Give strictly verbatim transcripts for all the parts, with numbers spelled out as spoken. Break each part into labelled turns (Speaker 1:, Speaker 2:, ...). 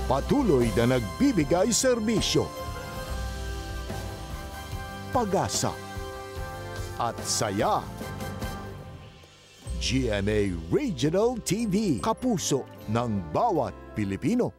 Speaker 1: patuloy na nagbibigay serbisyo, pag-asa at saya. G M A Regional T V, kapuso ng bawat Pilipino.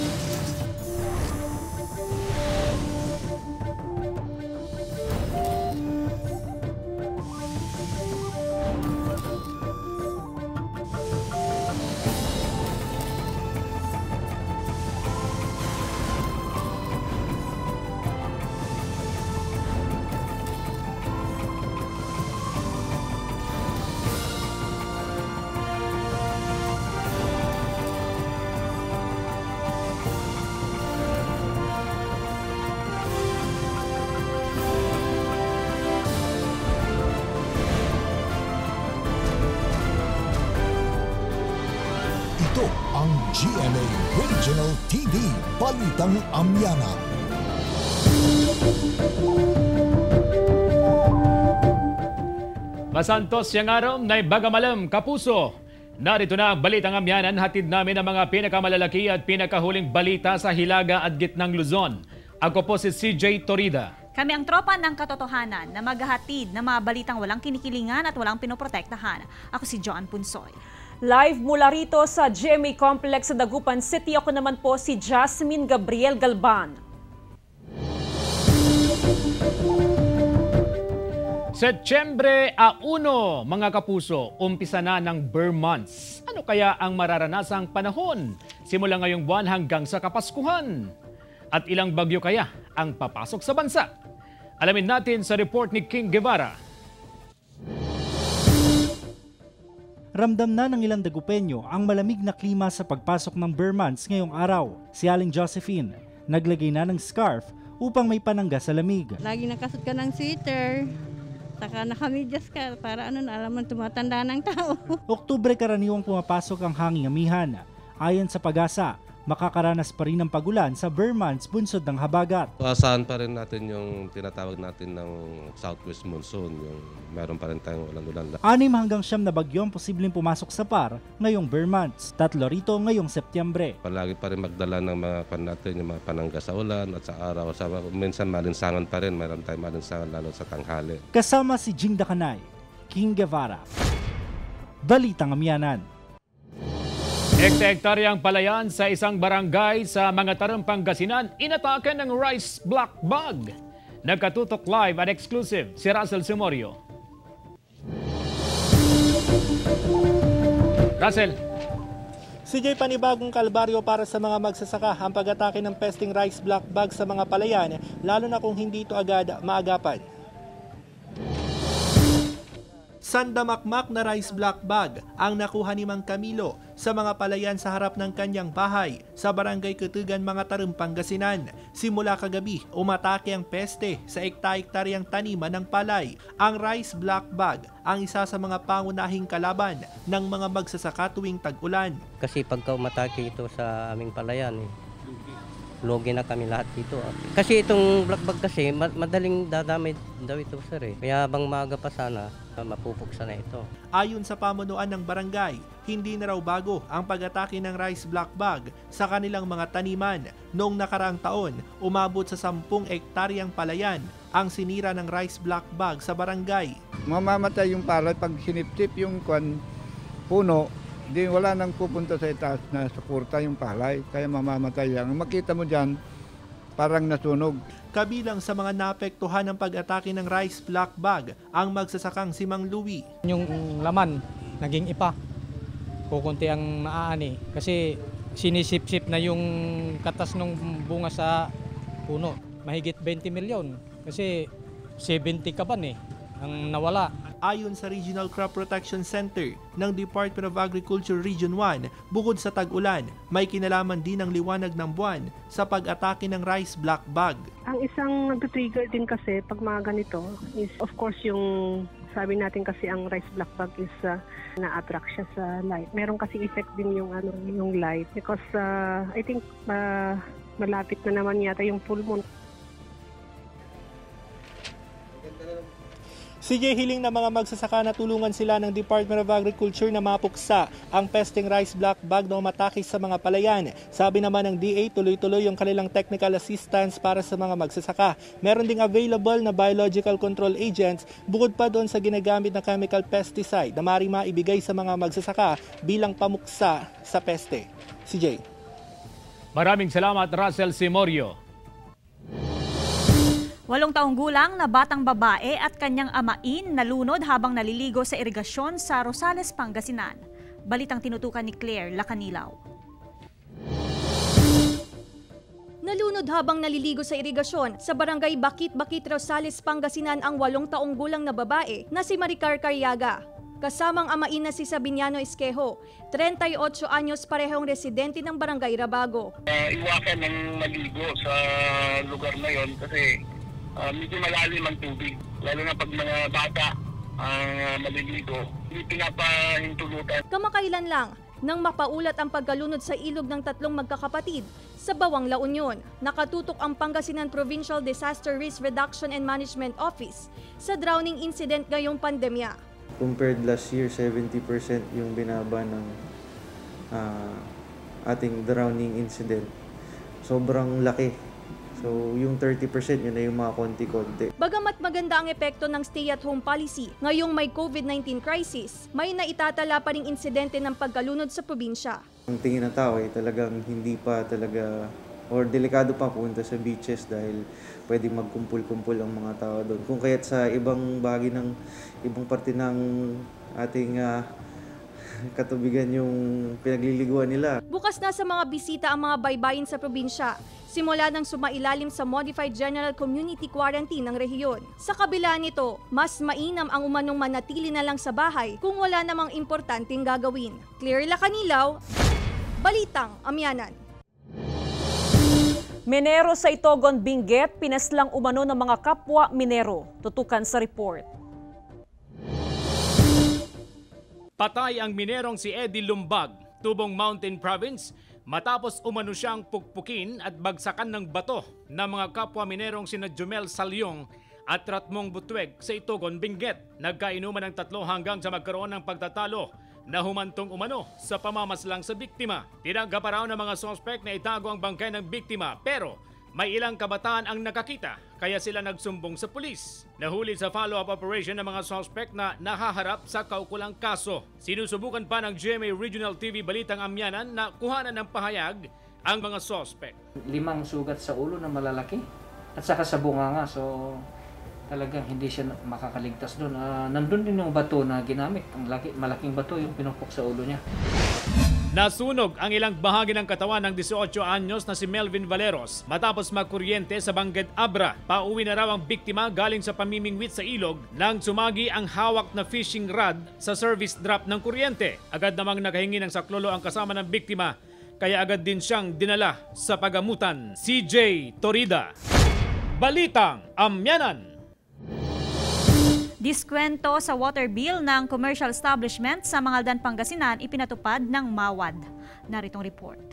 Speaker 1: Ito ang G M A Regional T V, Balitang Amianan.
Speaker 2: Masantos yang araw na bagamalam kapuso. Narito na ang Balitang Amianan, hatid namin ang mga pinakamalalaki at pinakahuling balita sa Hilaga at Gitnang Luzon. Ako po si C J Torida.
Speaker 3: Kami ang tropa ng katotohanan na maghahatid ng mga balitang walang kinikilingan at walang pinoprotektahan. Ako si Joan Punsoy.
Speaker 4: Live mula rito sa G M A Complex sa Dagupan City, ako naman po si Jasmine Gabriel Galban.
Speaker 2: Setyembre uno, mga kapuso, umpisa na ng Burr Months. Ano kaya ang mararanasang panahon simula ngayong buwan hanggang sa Kapaskuhan? At ilang bagyo kaya ang papasok sa bansa? Alamin natin sa report ni King Guevara.
Speaker 5: Ramdam na ng ilang Dagupenyo ang malamig na klima sa pagpasok ng Burr Months ngayong araw. Si Aling Josephine, naglagay na ng scarf upang may panangga sa lamig.
Speaker 6: Lagi nakasot ka ng sweater, saka nakamidyas ka para ano na alam mo tumatanda ng tao.
Speaker 5: Oktubre karaniwang pumapasok ang hanging amihan. Ayon sa Pag-asa, makakaranas pa rin ng pagulan sa Burr Months bunsod ng habagat.
Speaker 7: Asahan pa rin natin yung tinatawag natin ng southwest monsoon, yung meron pa rin tayong ulan-ulan.
Speaker 5: Anim hanggang siyam na bagyo ang posibleng pumasok sa Par ngayong Burr Months. Tatlo rito ngayong Setyembre.
Speaker 7: Palagi pa rin magdala ng mga pan natin, yung mga panangga sa ulan at sa araw. Sa, minsan malinsangan pa rin, mayroon tayong malinsangan lalo sa tanghali.
Speaker 5: Kasama si Jing Dakanay, King Guevara, Balitang Amianan.
Speaker 2: Hekta-hektaryang palayan sa isang barangay sa mga Tarang Pangasinan inatake ng rice black bug. Nagkatutok live at exclusive si Russell Simorio. Russell.
Speaker 8: C J, panibagong kalbaryo para sa mga magsasaka ang pag-atake ng pesting rice black bug sa mga palayan, lalo na kung hindi ito agad maagapan. Sandamakmak na rice black bug ang nakuha ni Mang Camilo sa mga palayan sa harap ng kanyang bahay sa barangay Kutugan, mga Tarang Pangasinan. Simula kagabi, umatake ang peste sa ekta-ektaryang taniman ng palay. Ang rice black bug ang isa sa mga pangunahing kalaban ng mga magsasaka tuwing tag-ulan.
Speaker 9: Kasi pagka umatake ito sa aming palayan, eh, lugi na kami lahat dito. Kasi itong black bug kasi madaling dadamay daw ito, sir, eh. Kaya bang maaga pa sana, mapupuksa na ito.
Speaker 8: Ayon sa pamunuan ng barangay, hindi na raw bago ang pag-atake ng rice black bug sa kanilang mga taniman. Noong nakaraang taon, umabot sa sampung ektaryang palayan ang sinira ng rice black bug sa barangay.
Speaker 10: Mamamatay yung palay pag sinipsip yung kwan, puno, di wala nang pupunta sa itaas na suporta yung palay, kaya mamamatay yan. Makita mo dyan, parang nasunog.
Speaker 8: Kabilang sa mga naapektuhan ng pag-atake ng rice black bug ang magsasakang si Mang Louie.
Speaker 11: Yung laman, naging ipa. Kukunti ang maaani kasi sinisip-sip na yung katas ng bunga sa puno. Mahigit twenty milyon kasi seventy kaban eh ang nawala.
Speaker 8: Ayon sa Regional Crop Protection Center ng Department of Agriculture Region one, bukod sa tag-ulan, may kinalaman din ang liwanag ng buwan sa pag-atake ng rice black bug.
Speaker 12: Ang isang nag-trigger din kasi pag mga ganito is of course yung sabi natin kasi ang rice black bug is uh, na-attract siya sa light. Meron kasi effect din yung ano yung light because uh, I think uh, malapit na naman yata yung full moon.
Speaker 8: Si Jay hiling na mga magsasaka na tulungan sila ng Department of Agriculture na mapuksa ang pesteng rice black bag na umatakis sa mga palayan. Sabi naman ng D A, tuloy-tuloy yung kanilang technical assistance para sa mga magsasaka. Meron ding available na biological control agents bukod pa doon sa ginagamit na chemical pesticide na maaaring maibigay sa mga magsasaka bilang pamuksa sa peste. Si Jay.
Speaker 2: Maraming salamat, Russell Simorio.
Speaker 3: Walong taong gulang na batang babae at kanyang amain nalunod habang naliligo sa irigasyon sa Rosales, Pangasinan. Balitang tinutukan ni Claire Lacanilaw.
Speaker 13: Nalunod habang naliligo sa irigasyon sa barangay Bakit-Bakit, Rosales, Pangasinan ang walong taong gulang na babae na si Maricar Carriaga. Kasamang amain na si Sabiniano Esquejo, thirty-eight anyos, parehong residente ng barangay Rabago.
Speaker 14: Uh, iwasan ng maligo sa lugar na yon kasi Uh, medyo malalim ang tubig, lalo na pag mga bata ang uh, maliligo, hindi pinapahintulutan.
Speaker 13: Kamakailan lang nang mapaulat ang pagkalunod sa ilog ng tatlong magkakapatid sa Bawang La Union. Nakatutok ang Pangasinan Provincial Disaster Risk Reduction and Management Office sa drowning incident ngayong pandemya.
Speaker 15: Compared last year, seventy percent yung binaba ng uh, ating drowning incident. Sobrang laki. So, yung thirty percent yun na yung mga konti-konti.
Speaker 13: Bagamat maganda ang epekto ng stay-at-home policy, ngayong may COVID nineteen crisis, may naitatala pa ring insidente ng pagkalunod sa probinsya.
Speaker 15: Ang tingin ng tao ay talagang hindi pa talaga, or delikado pa punta sa beaches dahil pwedeng magkumpul-kumpul ang mga tao doon. Kung kaya't sa ibang bahagi ng, ibang parte ng ating uh, katubigan yung pinagliliguan nila.
Speaker 13: Bukas na sa mga bisita ang mga baybayin sa probinsya, simula nang sumailalim sa Modified General Community Quarantine ng rehiyon. Sa kabila nito, mas mainam ang umanong manatili na lang sa bahay kung wala namang importanteng gagawin. Claire Lacanilaw, Balitang Amianan.
Speaker 4: Minero sa Itogon, Benguet, pinaslang umano ng mga kapwa minero. Tutukan sa report.
Speaker 2: Patay ang minerong si Eddie Lumbag, Tubong Mountain Province, matapos umano siyang pukpukin at bagsakan ng bato ng mga kapwa minerong sina Jumel Salyong at Ratmong Butweg sa Itogon, Benguet. Nagkainuman ng tatlo hanggang sa magkaroon ng pagtatalo na humantong umano sa pamamaslang sa biktima. Tinangga pa raw ng mga suspect na itago ang bangkay ng biktima, pero may ilang kabataan ang nakakita kaya sila nagsumbong sa pulis. Nahuli sa follow-up operation ng mga suspect na nahaharap sa kaukulang kaso. Sinusubukan pa ng G M A Regional T V Balitang Amianan na kuhanan ng pahayag ang mga suspect.
Speaker 16: Limang sugat sa ulo na malalaki at saka sa bunganga, so talagang hindi siya makakaligtas doon. Uh, nandun din yung bato na ginamit, ang laki, malaking bato yung pinupok sa ulo niya.
Speaker 2: Nasunog ang ilang bahagi ng katawan ng eighteen anyos na si Melvin Valeros matapos magkuryente sa Bangged Abra. Pauwi na raw ang biktima galing sa pamimingwit sa ilog nang sumagi ang hawak na fishing rod sa service drop ng kuryente. Agad namang nakahingi ng saklolo ang kasama ng biktima, kaya agad din siyang dinala sa pagamutan. C J Torida, Balitang Amianan.
Speaker 3: Diskwento sa water bill ng commercial establishment sa Mangaldan, Pangasinan ipinatupad ng MAWAD. Naritong report.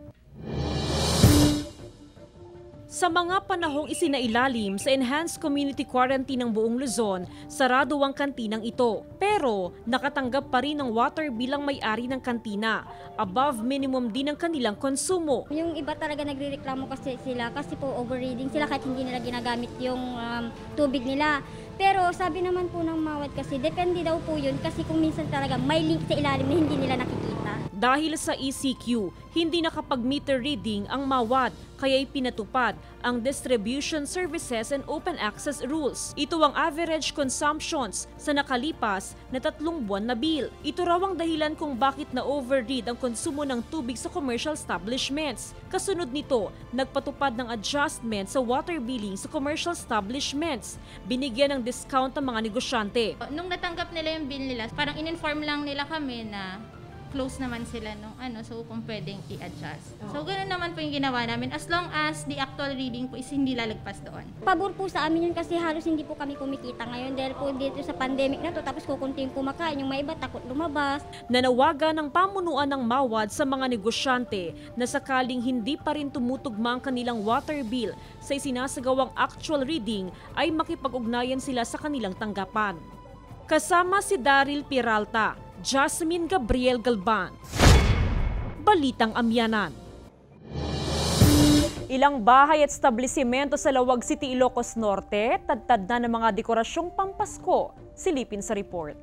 Speaker 4: Sa mga panahong isinailalim sa Enhanced Community Quarantine ng buong Luzon, sarado ang kantinang ito. Pero nakatanggap pa rin ng water bill ang may-ari ng kantina. Above minimum din ang kanilang konsumo.
Speaker 17: Yung iba talaga nagrereklamo kasi sila kasi po overreading sila kahit hindi nila ginagamit yung um, tubig nila. Pero sabi naman po ng MAWAD kasi depende daw po yun kasi kung minsan talaga may link sa ilalim na hindi nila nakikita.
Speaker 4: Dahil sa E C Q, hindi nakapag-meter reading ang MAWAD kaya ipinatupad ang Distribution Services and Open Access Rules. Ito ang average consumptions sa nakalipas na tatlong buwan na bill. Ito raw ang dahilan kung bakit na-overread ang konsumo ng tubig sa commercial establishments. Kasunod nito, nagpatupad ng adjustment sa water billing sa commercial establishments. Binigyan ng discount ang mga negosyante.
Speaker 18: Nung natanggap nila yung bill nila, parang in-inform lang nila kami na close naman sila nung ano, so kung pwedeng i-adjust. So ganoon naman po yung ginawa namin, as long as the actual reading po is hindi lalagpas doon.
Speaker 17: Pabor po sa amin yun kasi halos hindi po kami kumikita ngayon dahil po dito sa pandemic na to, tapos kukunti yung kumakain, yung may iba takot lumabas.
Speaker 4: Nanawagan ng pamunuan ng Mawad sa mga negosyante na sakaling hindi pa rin tumutugma ang kanilang water bill sa isinasagawang actual reading ay makipag-ugnayan sila sa kanilang tanggapan. Kasama si Daryl Peralta, Jasmine Gabriel Galban. Balitang Amianan. Ilang bahay at establisimento sa Lawag City, Ilocos Norte, tadtad na ng mga dekorasyong pampasko. Silipin sa report.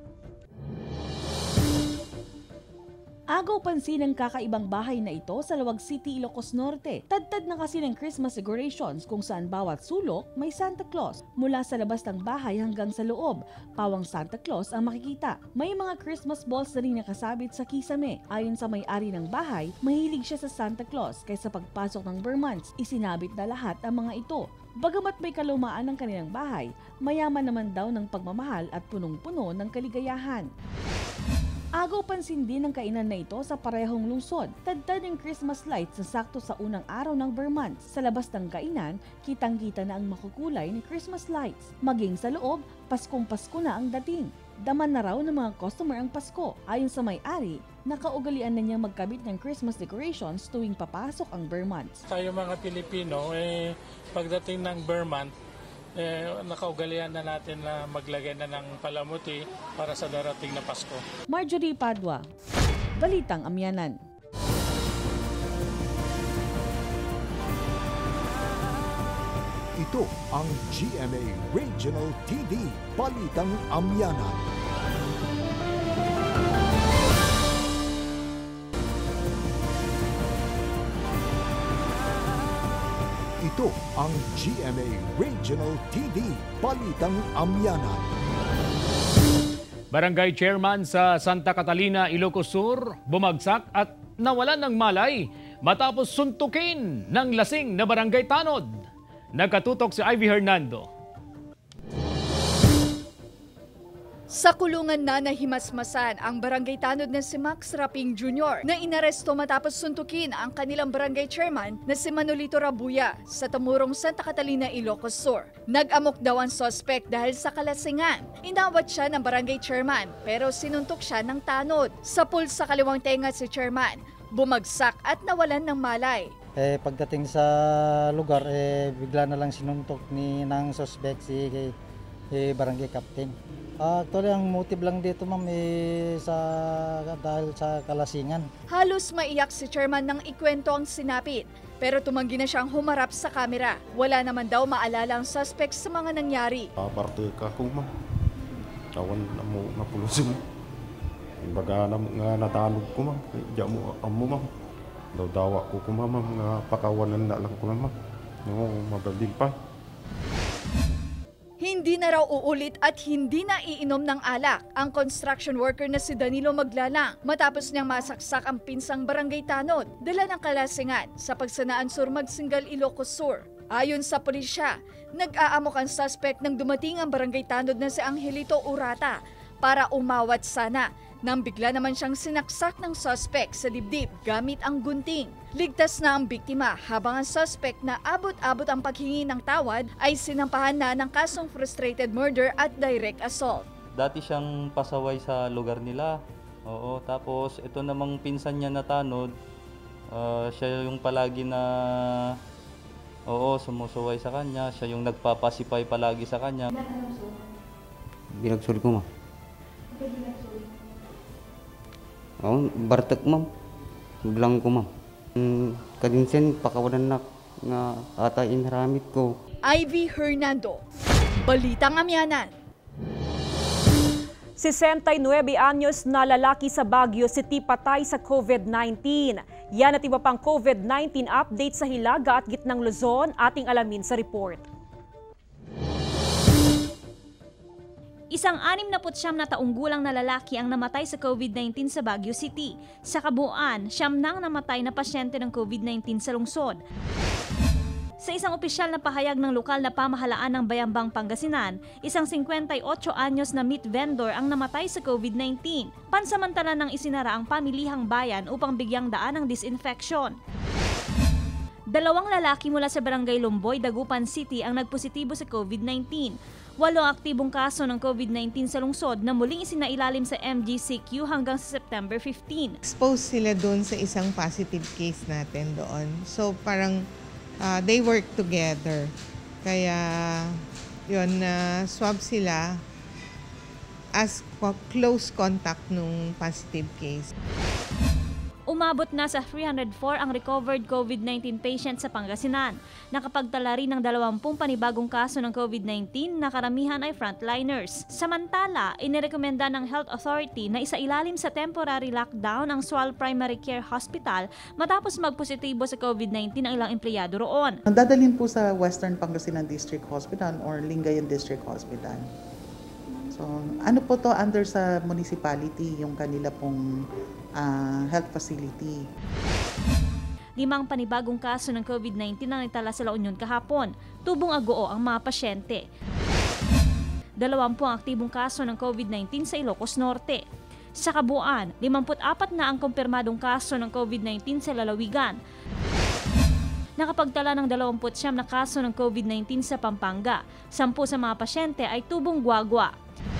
Speaker 19: Agaw pansin ang kakaibang bahay na ito sa Lawag City, Ilocos Norte. Tadtad na kasi ng Christmas decorations kung saan bawat sulok may Santa Claus. Mula sa labas ng bahay hanggang sa loob, pawang Santa Claus ang makikita. May mga Christmas balls na rin nakasabit sa kisame. Ayon sa may-ari ng bahay, mahilig siya sa Santa Claus kaya sa pagpasok ng Burmans, isinabit na lahat ang mga ito. Bagamat may kalumaan ng kanilang bahay, mayaman naman daw ng pagmamahal at punong-puno ng kaligayahan. Agaw pansin din ang kainan na ito sa parehong lungsod. Tadtad ng Christmas lights na sakto sa unang araw ng Burmans. Sa labas ng kainan, kitang-kita na ang makukulay ni Christmas lights. Maging sa loob, Paskong Pasko na ang dating. Daman na raw ng mga customer ang Pasko. Ayon sa may-ari, nakaugalian na niyang magkabit ng Christmas decorations tuwing papasok ang Burmans.
Speaker 20: Tayo mga Pilipino, eh, pagdating ng Burmans, Eh, nakaugalian na natin na maglagay na ng palamuti para sa darating na Pasko.
Speaker 19: Marjorie Padua, Balitang Amianan.
Speaker 1: Ito ang G M A Regional T V, Balitang Amianan. Ito ang G M A Regional T V, Balitang Amianan.
Speaker 2: Barangay Chairman sa Santa Catalina, Ilocos Sur, bumagsak at nawalan ng malay matapos suntukin ng lasing na barangay tanod. Nagkatutok si Ivy Hernando.
Speaker 21: Sa kulungan na nahimasmasan ang barangay tanod na si Max Raping Junior na inaresto matapos suntukin ang kanilang barangay chairman na si Manolito Rabuya sa Tumurong Santa Catalina, Ilocos Sur. Nag-amok daw ang suspect dahil sa kalasingan. Inawat siya ng barangay chairman pero sinuntok siya ng tanod. Sa pulse sa kaliwang tenga si chairman, bumagsak at nawalan ng malay.
Speaker 22: Eh, pagdating sa lugar, eh, bigla na lang sinuntok ni ng suspect si eh, barangay captain. Uh, actually, ang motive lang dito, ma'am, eh, sa, dahil sa kalasingan.
Speaker 21: Halos maiyak si chairman nang ikwento ang sinapit, pero tumanggi na siyang humarap sa kamera. Wala naman daw maalala ang suspect sa mga nangyari.
Speaker 23: Aparte ka kung ma'am, tawan na mo napulusin mo. Baga na nga natanog ko ma'am, diyan mo amo ma'am. Daw-dawa ko ko ma'am, nga pakawanan na lang ko ma'am. No, mabaldin pa.
Speaker 21: Hindi na raw uulit at hindi na iinom ng alak ang construction worker na si Danilo Maglalang matapos niyang masaksak ang pinsang barangay tanod dala ng kalasingan sa Pagsanaan Sur Magsingal, Ilocos Sur. Ayon sa pulisya, nag-aamok ang suspect nang dumating ang barangay tanod na si Angelito Urata para umawat sana nang bigla naman siyang sinaksak ng suspect sa dibdib gamit ang gunting. Ligtas na ang biktima habang ang suspect na abot-abot ang paghingi ng tawad ay sinampahan na ng kasong frustrated murder at direct assault.
Speaker 24: Dati siyang pasaway sa lugar nila. Oo, tapos ito namang pinsan niya na tanod, uh, siya yung palagi na oo, sumusuway sa kanya, siya yung nagpapasipay palagi sa kanya.
Speaker 9: Binagsul ko, ma'am. Oh, bartek ma'am. Bilang ko ma'am. Hmm, kadinsen pakawalan na nga ata inharamit ko.
Speaker 21: Ivy Hernando, Balitang Amianan.
Speaker 4: sesenta y nueve anyos na lalaki sa Baguio City patay sa COVID nineteen. Yan at iba pang COVID nineteen update sa Hilaga at Gitnang Luzon, ating alamin sa report.
Speaker 3: Isang anim na putsyam na taong gulang na lalaki ang namatay sa COVID nineteen sa Baguio City. Sa kabuuan, siyam nang namatay na pasyente ng COVID nineteen sa lungsod. Sa isang opisyal na pahayag ng lokal na pamahalaan ng Bayambang, Pangasinan, isang fifty-eight anyos na meat vendor ang namatay sa COVID nineteen. Pansamantala nang isinara ang pamilihang bayan upang bigyang daan ng disinfection. Dalawang lalaki mula sa Barangay Lumboy, Dagupan City ang nagpositibo sa COVID nineteen. Walong aktibong kaso ng COVID nineteen sa lungsod na muling isinailalim sa M G C Q hanggang sa September fifteenth.
Speaker 5: Exposed sila doon sa isang positive case natin doon. So parang uh, they work together. Kaya yun, uh, swab sila as close contact nung positive case.
Speaker 3: Umabot na sa three hundred four ang recovered COVID nineteen patients sa Pangasinan. Nakapagtala rin ng twenty panibagong kaso ng COVID nineteen na karamihan ay frontliners. Samantala, inirekomenda ng Health Authority na isailalim sa temporary lockdown ang Sual Primary Care Hospital matapos magpositibo sa COVID nineteen ang ilang empleyado roon.
Speaker 6: Dadalhin po sa Western Pangasinan District Hospital or Lingayen District Hospital. So, ano po to under sa municipality, yung kanila pong uh, health facility.
Speaker 3: Limang panibagong kaso ng COVID nineteen ang naitala sa La Union kahapon. Tubong agoo ang mga pasyente. Dalawampu ang aktibong kaso ng COVID nineteen sa Ilocos Norte. Sa kabuuan, fifty-four na ang kumpirmadong kaso ng COVID nineteen sa lalawigan. Nakapagtala ng twenty-nine na kaso ng COVID nineteen sa Pampanga. Sampu sa mga pasyente ay tubong guagua.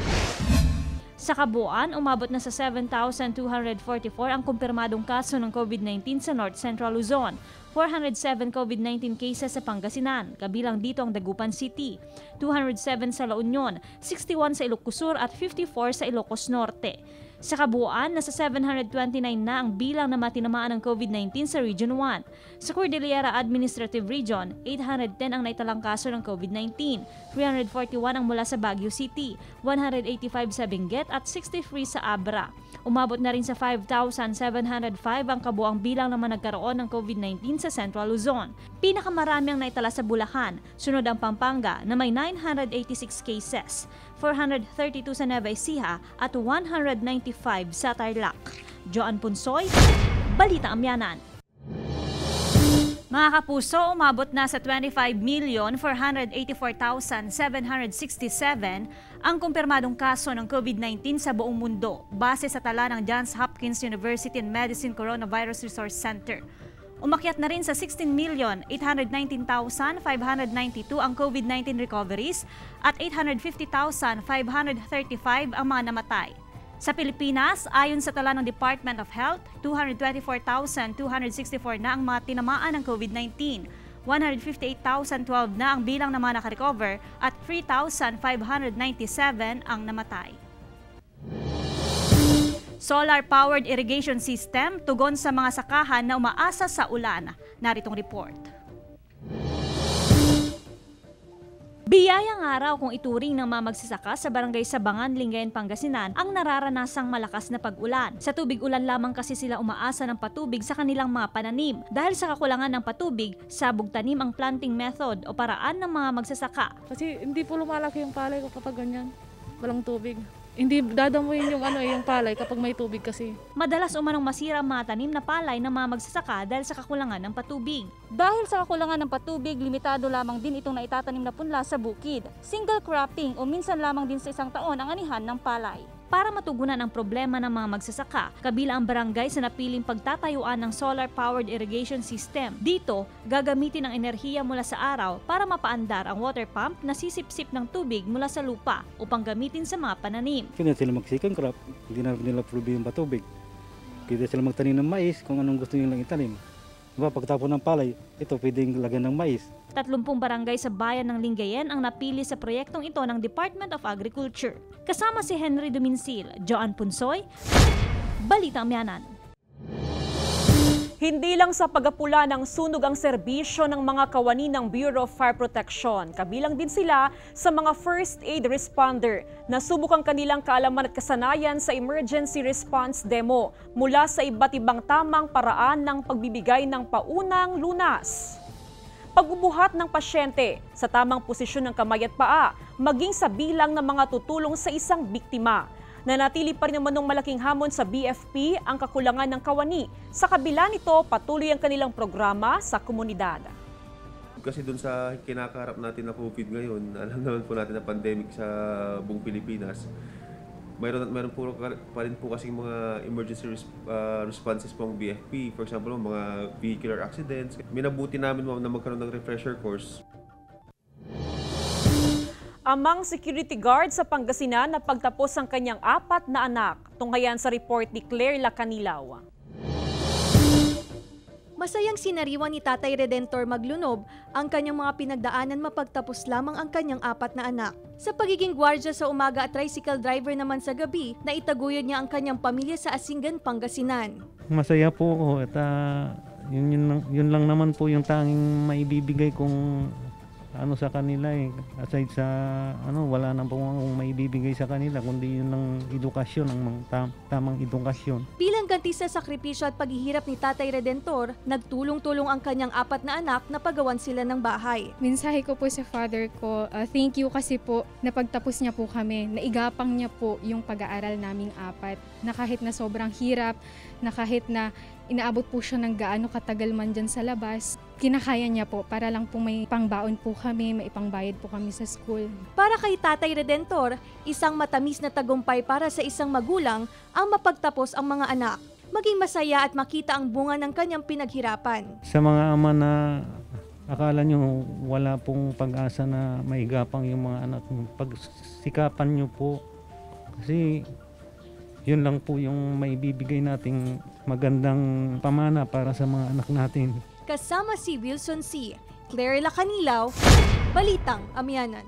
Speaker 3: Sa kabuuan, umabot na sa seven thousand two hundred forty-four ang kumpirmadong kaso ng COVID nineteen sa North Central Luzon. four hundred seven COVID nineteen cases sa Pangasinan, kabilang dito ang Dagupan City. two hundred seven sa La Union, sixty-one sa Ilocos Sur at fifty-four sa Ilocos Norte. Sa kabuuan, nasa seven hundred twenty-nine na ang bilang na matinamaan ng COVID nineteen sa Region one. Sa Cordillera Administrative Region, eight hundred ten ang naitalang kaso ng COVID nineteen, three hundred forty-one ang mula sa Baguio City, one hundred eighty-five sa Benguet at sixty-three sa Abra. Umabot na rin sa five thousand seven hundred five ang kabuang bilang naman nagkaroon ng COVID nineteen sa Central Luzon. Pinakamarami ang naitala sa Bulacan, sunod ang Pampanga na may nine hundred eighty-six cases, four hundred thirty-two sa Nueva Ecija at one hundred ninety-five sa Tarlac. Joan Punsoy, Balitang Amianan. Mga kapuso, umabot na sa twenty-five million four hundred eighty-four thousand seven hundred sixty-seven ang kumpirmadong kaso ng COVID nineteen sa buong mundo base sa tala ng Johns Hopkins University and Medicine Coronavirus Resource Center. Umakyat na rin sa sixteen million eight hundred nineteen thousand five hundred ninety-two ang COVID nineteen recoveries at eight hundred fifty thousand five hundred thirty-five ang mga namatay. Sa Pilipinas, ayon sa tala ng Department of Health, two hundred twenty-four thousand two hundred sixty-four na ang mga tinamaan ng COVID nineteen, one hundred fifty-eight thousand twelve na ang bilang ng mga nakarecover at three thousand five hundred ninety-seven ang namatay. Solar-powered irrigation system tugon sa mga sakahan na umaasa sa ulan. Naritong report. Biyayang araw kung ituring ng mga magsasaka sa barangay Sabangan, Lingayen, Pangasinan ang nararanasang malakas na pag-ulan. Sa tubig ulan lamang kasi sila umaasa ng patubig sa kanilang mga pananim. Dahil sa kakulangan ng patubig, sabog tanim ang planting method o paraan ng mga magsasaka.
Speaker 7: Kasi hindi po lumalaki yung palay ko kapag ganyan, walang tubig. Hindi dadamuin yung ano yung palay kapag may tubig kasi.
Speaker 3: Madalas umanong masira ang mga tanim na palay ng mga magsasaka dahil sa kakulangan ng patubig. Dahil sa kakulangan ng patubig, limitado lamang din itong naitatanim na punla sa bukid. Single cropping o minsan lamang din sa isang taon ang anihan ng palay. Para matugunan ang problema ng mga magsasaka, kabila ang barangay sa napiling pagtatayuan ng solar-powered irrigation system. Dito, gagamitin ang enerhiya mula sa araw para mapaandar ang water pump na sisip-sip ng tubig mula sa lupa upang gamitin sa mga pananim.
Speaker 10: Kaya sila mag-second crop, hindi na nila problema yung patubig. Kaya sila magtanim ng mais kung anong gusto nilang itanim. Diba, pagtapon ng palay, ito pwedeng lagyan ng mais.
Speaker 3: Tatlumpung barangay sa bayan ng Lingayen ang napili sa proyektong ito ng Department of Agriculture. Kasama si Henry Duminsil, Joan Punsoy, Balitang Amianan.
Speaker 4: Hindi lang sa pagapula ng sunog ang serbisyo ng mga kawani ng Bureau of Fire Protection. Kabilang din sila sa mga first aid responder na subukang kanilang kaalaman at kasanayan sa emergency response demo mula sa iba't ibang tamang paraan ng pagbibigay ng paunang lunas. Pagbubuhat ng pasyente sa tamang posisyon ng kamay at paa, maging sa bilang ng mga tutulong sa isang biktima. Nanatili pa rin naman ng malaking hamon sa B F P ang kakulangan ng kawani. Sa kabila nito, patuloy ang kanilang programa sa komunidad.
Speaker 8: kasi dun sa kinakaharap natin na COVID ngayon, alam naman po natin na pandemic sa buong Pilipinas. Mayroon at mayroon po pa rin po kasing mga emergency res- uh, responses po ang B F P. For example, mga vehicular accidents. Minabuti namin na magkaroon ng refresher course.
Speaker 4: Amang security guard sa Pangasinan na pagtapos ang kanyang apat na anak. Tunghayan sa report ni Claire Lacanilaw.
Speaker 13: Masayang sinariwan ni Tatay Redentor Maglunob ang kanyang mga pinagdaanan mapagtapos lamang ang kanyang apat na anak. Sa pagiging gwardya sa umaga at tricycle driver naman sa gabi, naitaguyod niya ang kanyang pamilya sa Asingan, Pangasinan.
Speaker 11: Masaya po ako at uh, yun, yun, lang, yun lang naman po yung tanging maibibigay kong ano sa kanila eh. Aside sa ano, wala nang po akong maibibigay sa kanila kundi yun lang edukasyon, ang tam, tamang edukasyon.
Speaker 13: Bilang ganti sa sakripisyo at paghihirap ni Tatay Redentor, nagtulong-tulong ang kanyang apat na anak na pagawan sila ng bahay.
Speaker 12: Mensahe ko po sa father ko, uh, thank you kasi po napagtapos niya po kami, naigapang niya po yung pag-aaral naming apat, na kahit na sobrang hirap, na kahit na inaabot po siya ng gaano katagal man dyan sa labas, kinakaya niya po para lang po may pangbaon po kami, may ipangbayad po kami sa school.
Speaker 13: Para kay Tatay Redentor, isang matamis na tagumpay para sa isang magulang ang mapagtapos ang mga anak. Maging masaya at makita ang bunga ng kanyang pinaghirapan.
Speaker 11: Sa mga ama na akala nyo wala pong pag-asa na maigapang yung mga anak, pagsikapan nyo po. Kasi yun lang po yung maibibigay nating magandang pamana para sa mga anak natin.
Speaker 13: Kasama si Wilson C., Claire Lacanilaw, Balitang Amianan.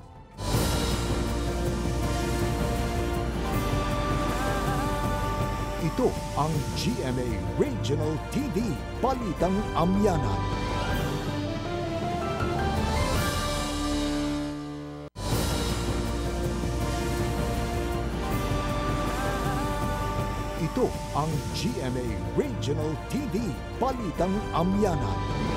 Speaker 1: Ito ang G M A Regional T V Balitang Amianan. Ito ang G M A Regional T V Balitang Amianan.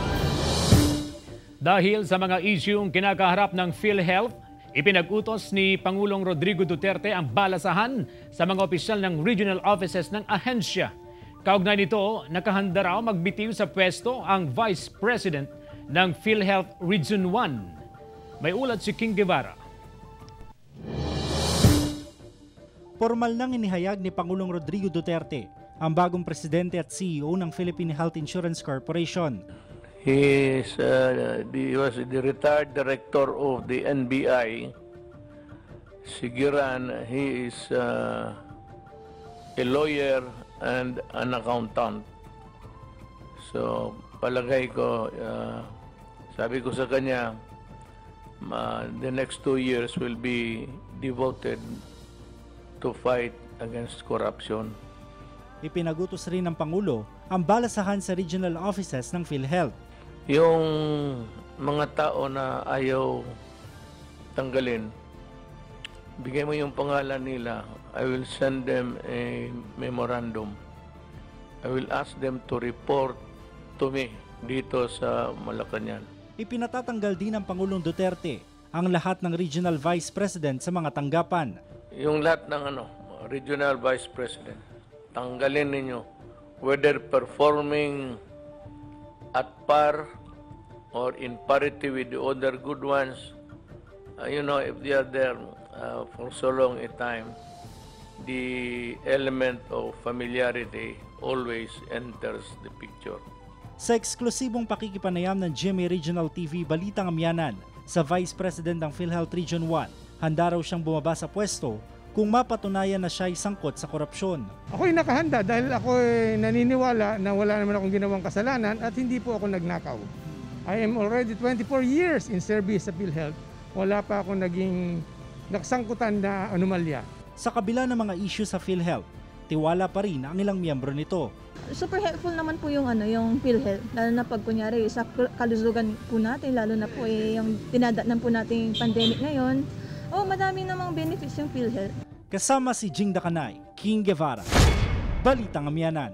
Speaker 2: Dahil sa mga isyung kinakaharap ng PhilHealth, ipinag-utos ni Pangulong Rodrigo Duterte ang balasahan sa mga opisyal ng regional offices ng ahensya. Kaugnay nito, nakahanda raw magbitiw sa pwesto ang Vice President ng PhilHealth Region one. May ulat si King Guevara.
Speaker 14: Formal nang inihayag ni Pangulong Rodrigo Duterte ang bagong presidente at C E O ng Philippine Health Insurance Corporation.
Speaker 25: He is uh, the, he was the retired director of the N B I. Sigiran, he is uh, a lawyer and an accountant. So palagay ko, uh, sabi ko sa kanya, uh, the next two years will be devoted to fight against corruption.
Speaker 14: Ipinagutos rin ng Pangulo ang balasahan sa regional offices ng PhilHealth.
Speaker 25: Yung mga tao na ayaw tanggalin, bigay mo yung pangalan nila. I will send them a memorandum. I will ask them to report to me dito sa Malacanang.
Speaker 14: Ipinatatanggal din ng Pangulong Duterte ang lahat ng regional vice president sa mga tanggapan.
Speaker 25: Yung lahat ng ano, regional vice president, tanggalin ninyo whether performing at par or in parity with the other good ones. Uh, you know, if they are there uh, for so long a time, the element of familiarity always enters the picture.
Speaker 14: Sa eksklusibong pakikipanayam ng G M A Regional T V Balitang Amianan sa Vice President ng PhilHealth Region one, handa raw siyang bumaba sa pwesto kung mapatunayan na siya ay sangkot sa korupsyon.
Speaker 26: Ako'y nakahanda dahil ako'y naniniwala na wala naman akong ginawang kasalanan at hindi po ako nagnakaw. I am already twenty-four years in service sa PhilHealth. Wala pa akong naging naksangkutan na anomalya.
Speaker 14: Sa kabila ng mga issue sa PhilHealth, tiwala pa rin ang ilang miyembro nito.
Speaker 27: Super helpful naman po yung ano, yung PhilHealth, lalo na pag kunyari sa kalusugan po natin, lalo na po eh, yung dinadaanan po nating pandemic ngayon. Oh, madami namang benefits yung PhilHealth.
Speaker 14: Kasama si Jing Dakanay, King Guevara, Balitang Amianan.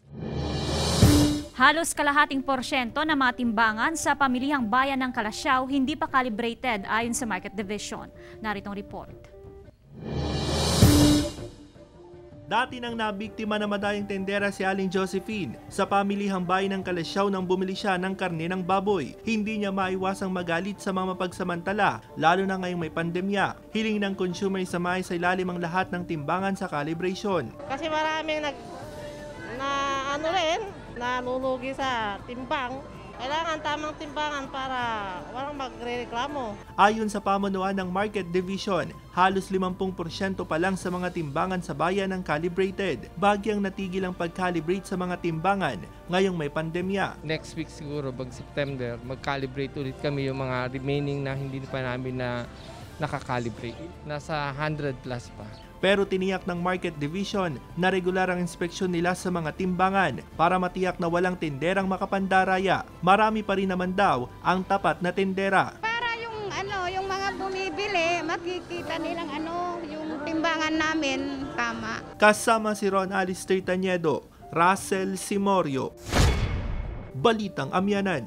Speaker 3: Halos kalahating porsyento na mga timbangan sa pamilihang bayan ng Kalasyaw hindi pa calibrated ayon sa Market Division. Naritong report.
Speaker 15: Dati nang nabiktima na madayang tendera si Aling Josephine. Sa pamilihang bayan ng Kalasyaw nang bumili siya ng karne ng baboy. Hindi niya maiwasang magalit sa mga mapagsamantala, lalo na ngayong may pandemya. Hiling ng consumer sa may sa ilalim ang lahat ng timbangan sa calibration.
Speaker 16: Kasi maraming nag, na ano rin, nalulugi sa timbang. Kailangan tamang timbangan para walang magrereklamo.
Speaker 15: Ayon sa pamunuan ng Market Division, halos limampu porsyento pa lang sa mga timbangan sa bayan ang calibrated. Bagyang natigil ang pag-calibrate sa mga timbangan ngayong may pandemya.
Speaker 17: Next week siguro, pag September, mag-calibrate ulit kami yung mga remaining na hindi pa namin na nakakalibrate. Nasa one hundred plus pa.
Speaker 15: Pero tiniyak ng Market Division na regular ang inspeksyon nila sa mga timbangan para matiyak na walang tenderang makapandaraya. Marami pa rin naman daw ang tapat na tendera.
Speaker 18: Para yung ano, yung mga bumibili, makikita nilang ano, yung timbangan namin tama.
Speaker 15: Kasama si Ron Alistair Tañedo, Russell Simorio, Balitang Amianan.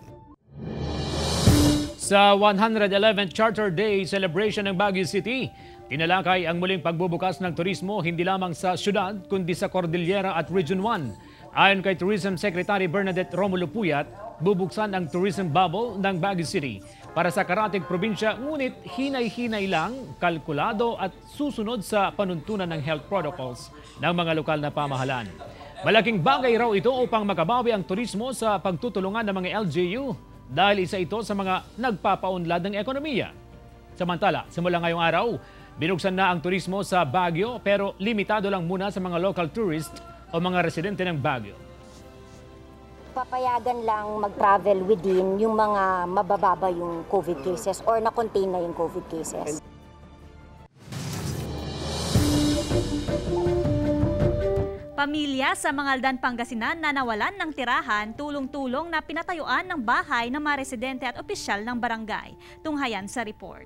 Speaker 2: Sa one hundred eleventh Charter Day celebration ng Baguio City, tinalakay ang muling pagbubukas ng turismo hindi lamang sa syudad kundi sa Cordillera at Region one. Ayon kay Tourism Secretary Bernadette Romulo Puyat, bubuksan ang tourism bubble ng Baguio City para sa karatig probinsya, ngunit hinay-hinay lang, kalkulado at susunod sa panuntunan ng health protocols ng mga lokal na pamahalaan. Malaking bagay raw ito upang makabawi ang turismo sa pagtutulungan ng mga L G U dahil isa ito sa mga nagpapaunlad ng ekonomiya. Samantala, simula ngayong araw, binuksan na ang turismo sa Baguio pero limitado lang muna sa mga local tourist o mga residente ng Baguio.
Speaker 19: Papayagan lang mag-travel within yung mga mabababa yung COVID cases or na-contain na yung COVID cases.
Speaker 3: Pamilya sa Mangaldan, Pangasinan na nawalan ng tirahan, tulong-tulong na pinatayuan ng bahay ng mga residente at opisyal ng barangay. Tunghayan sa report.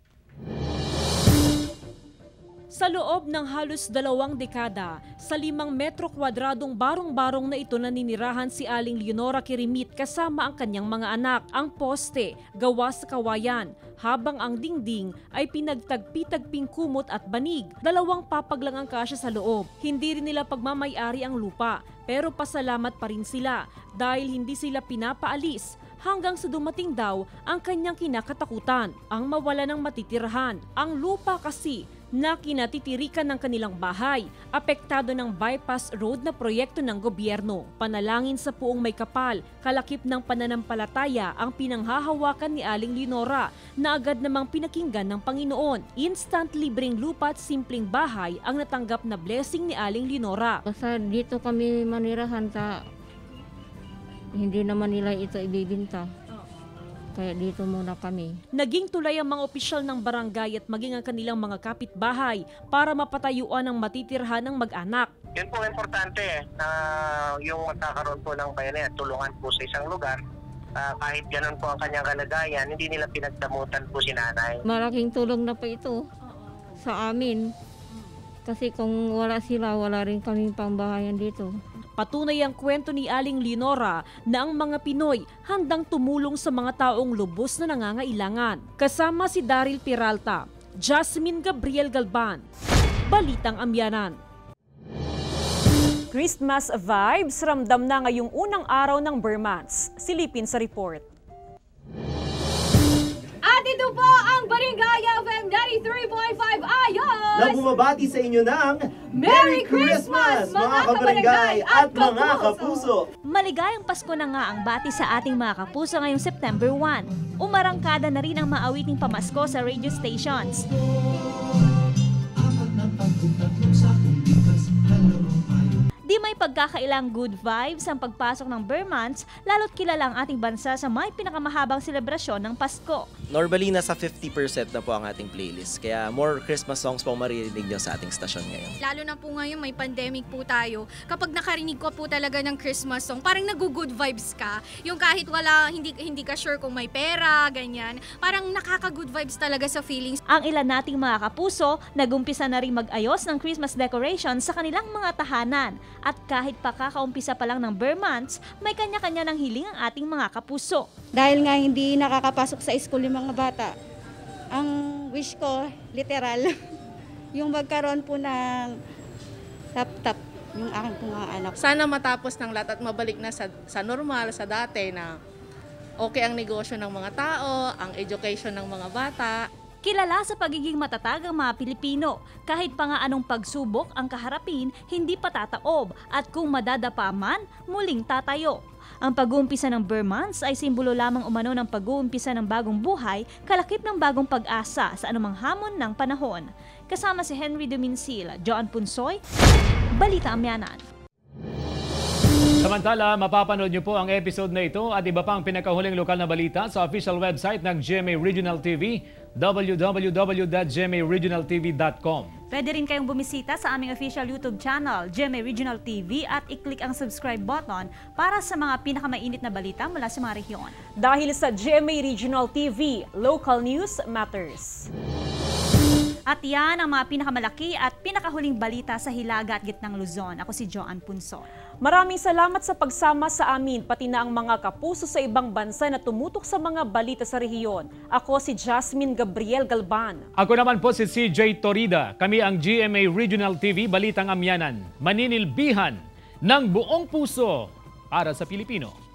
Speaker 4: Sa loob ng halos dalawang dekada, sa limang metro kwadradong barong-barong na ito naninirahan si Aling Leonora Kirimit kasama ang kanyang mga anak. Ang poste, gawa sa kawayan, habang ang dingding ay pinagtagpi-tagping kumot at banig. Dalawang papag lang ang kasya sa loob. Hindi rin nila pagmamayari ang lupa, pero pasalamat pa rin sila dahil hindi sila pinapaalis. Hanggang sa dumating daw ang kanyang kinakatakutan, ang mawala ng matitirahan. Ang lupa kasi na kinatitirikan ng kanilang bahay, apektado ng bypass road na proyekto ng gobyerno. Panalangin sa puong may kapal, kalakip ng pananampalataya ang pinanghahawakan ni Aling Leonora na agad namang pinakinggan ng Panginoon. Instant libreng lupa at simpleng bahay ang natanggap na blessing ni Aling Leonora.
Speaker 20: Basta dito kami manirahan sa hindi naman nila ito ibibinta. Kaya dito muna kami.
Speaker 4: Naging tulay ang mga opisyal ng barangay at maging ang kanilang mga kapitbahay para mapatayuan ang matitirhan ng mag-anak.
Speaker 22: Yun po importante na yung magkakaroon po ng bayan at tulungan po sa isang lugar. Uh, kahit ganun po ang kanyang kalagayan, hindi nila pinagdamutan po si nanay.
Speaker 20: Malaking tulong na po ito sa amin. Kasi kung wala sila, wala rin kaming pangbahayan dito.
Speaker 4: Patunay ang kwento ni Aling Leonora na ang mga Pinoy handang tumulong sa mga taong lubos na nangangailangan. Kasama si Daryl Peralta, Jasmine Gabriel Galban, Balitang Amianan. Christmas vibes ramdam na ngayong unang araw ng Burmans. Silipin sa report.
Speaker 13: At ito po ang Barangay F M ninety-three point five Ayos!
Speaker 28: Na bumabati sa inyo ng
Speaker 13: Merry Christmas, mga kabarangay at mga kapuso!
Speaker 3: Maligayang Pasko na nga ang bati sa ating mga kapuso ngayong September first. Umarangkada na rin ang maawiting pamasko sa radio stations. Di may pagkakailang good vibes ang pagpasok ng Burmans, lalo't kilala ang ating bansa sa may pinakamahabang selebrasyon ng Pasko.
Speaker 29: Normally, nasa fifty percent na po ang ating playlist. Kaya more Christmas songs po maririnig niyo sa ating stasyon ngayon.
Speaker 30: Lalo na po ngayon, may pandemic po tayo. Kapag nakarinig ko po talaga ng Christmas song, parang nag-good vibes ka. Yung kahit wala, hindi, hindi ka sure kung may pera, ganyan. Parang nakaka-good vibes talaga sa feelings.
Speaker 3: Ang ilan nating mga kapuso, nagumpisa na rin mag-ayos ng Christmas decorations sa kanilang mga tahanan. At kahit pa kakaumpisa pa lang ng Burmans, may kanya-kanya ng hiling ang ating mga kapuso.
Speaker 31: Dahil nga hindi nakakapasok sa school yung mga bata, ang wish ko, literal, yung magkaroon po ng Tap-tap yung aking mga anak.
Speaker 5: Sana matapos ng lahat at mabalik na sa, sa normal, sa dati na okay ang negosyo ng mga tao, ang education ng mga bata.
Speaker 3: Kilala sa pagiging matatag ang mga Pilipino. Kahit pa nga anong pagsubok ang kaharapin, hindi patataob at kung madadapa man, muling tatayo. Ang pag-uumpisa ng Burr Months ay simbolo lamang umano ng pag-uumpisa ng bagong buhay, kalakip ng bagong pag-asa sa anumang hamon ng panahon. Kasama si Henry Duminsil, Joan Punsoy, Balitang Amianan.
Speaker 2: Samantala, mapapanood niyo po ang episode na ito at iba pang pinakahuling lokal na balita sa official website ng G M A Regional T V, w w w dot g m a regional t v dot com.
Speaker 3: Pwede rin kayong bumisita sa aming official YouTube channel, G M A Regional T V, at i-click ang subscribe button para sa mga pinakamainit na balita mula sa mga rehiyon.
Speaker 4: Dahil sa G M A Regional T V, local news matters.
Speaker 3: At yan ang mga pinakamalaki at pinakahuling balita sa Hilaga at Gitnang Luzon. Ako si Joan Punso.
Speaker 4: Maraming salamat sa pagsama sa amin, pati na ang mga kapuso sa ibang bansa na tumutok sa mga balita sa rehiyon. Ako si Jasmine Gabriel Galban.
Speaker 2: Ako naman po si C J Torida. Kami ang G M A Regional T V Balitang Amianan. Maninilbihan ng buong puso para sa Pilipino.